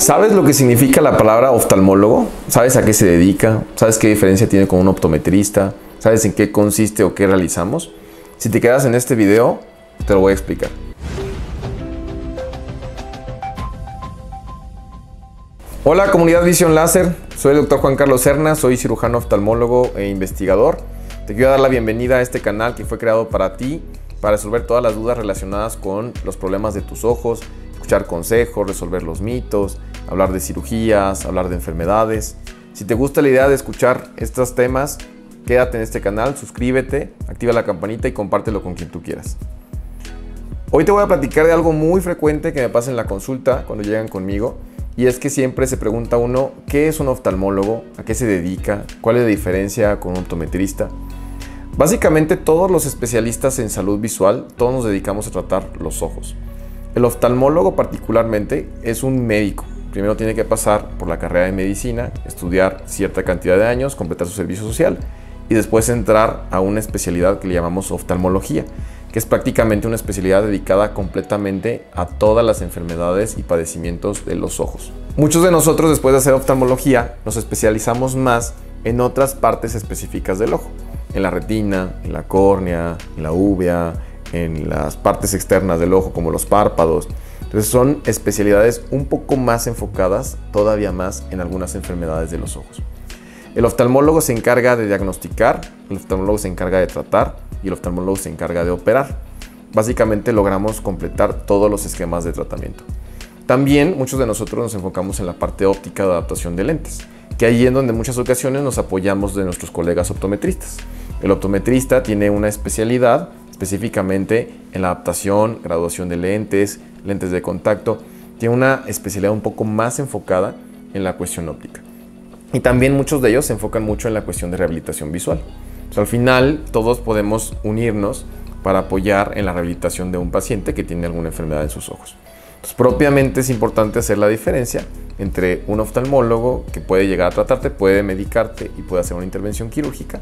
¿Sabes lo que significa la palabra oftalmólogo? ¿Sabes a qué se dedica? ¿Sabes qué diferencia tiene con un optometrista? ¿Sabes en qué consiste o qué realizamos? Si te quedas en este video, te lo voy a explicar. Hola comunidad Visión Láser, soy el Dr. Juan Carlos Serna, soy cirujano oftalmólogo e investigador. Te quiero dar la bienvenida a este canal que fue creado para ti, para resolver todas las dudas relacionadas con los problemas de tus ojos, escuchar consejos, resolver los mitos, hablar de cirugías, hablar de enfermedades. Si te gusta la idea de escuchar estos temas, quédate en este canal, suscríbete, activa la campanita y compártelo con quien tú quieras. Hoy te voy a platicar de algo muy frecuente que me pasa en la consulta cuando llegan conmigo, y es que siempre se pregunta uno, ¿qué es un oftalmólogo? ¿A qué se dedica? ¿Cuál es la diferencia con un optometrista? Básicamente todos los especialistas en salud visual, todos nos dedicamos a tratar los ojos. El oftalmólogo particularmente es un médico. Primero tiene que pasar por la carrera de medicina, estudiar cierta cantidad de años, completar su servicio social y después entrar a una especialidad que le llamamos oftalmología, que es prácticamente una especialidad dedicada completamente a todas las enfermedades y padecimientos de los ojos. Muchos de nosotros, después de hacer oftalmología, nos especializamos más en otras partes específicas del ojo, en la retina, en la córnea, en la úvea, en las partes externas del ojo como los párpados. Entonces son especialidades un poco más enfocadas todavía más en algunas enfermedades de los ojos. El oftalmólogo se encarga de diagnosticar, el oftalmólogo se encarga de tratar y el oftalmólogo se encarga de operar. Básicamente logramos completar todos los esquemas de tratamiento. También muchos de nosotros nos enfocamos en la parte óptica de adaptación de lentes, que ahí es donde en muchas ocasiones nos apoyamos de nuestros colegas optometristas. El optometrista tiene una especialidad específicamente en la adaptación, graduación de lentes, lentes de contacto. Tiene una especialidad un poco más enfocada en la cuestión óptica. Y también muchos de ellos se enfocan mucho en la cuestión de rehabilitación visual. O sea, al final todos podemos unirnos para apoyar en la rehabilitación de un paciente que tiene alguna enfermedad en sus ojos. Entonces, propiamente es importante hacer la diferencia entre un oftalmólogo que puede llegar a tratarte, puede medicarte y puede hacer una intervención quirúrgica,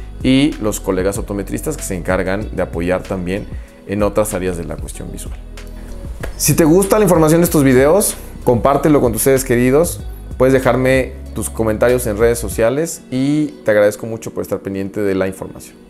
y los colegas optometristas que se encargan de apoyar también en otras áreas de la cuestión visual. Si te gusta la información de estos videos, compártelo con tus seres queridos. Puedes dejarme tus comentarios en redes sociales y te agradezco mucho por estar pendiente de la información.